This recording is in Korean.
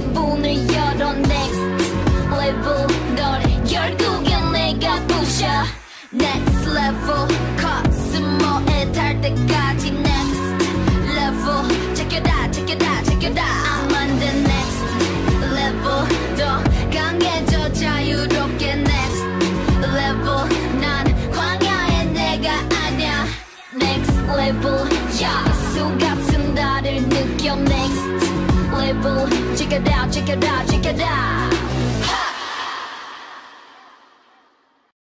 문을 열어 next level 널 결국엔 내가 부셔 next level 코스모에 달 때까지 next level check it out I'm on the next level 더 강해져 자유롭게 next level 난 광야의 내가 아냐 next level 야수 같은 나를 느껴 next level check it out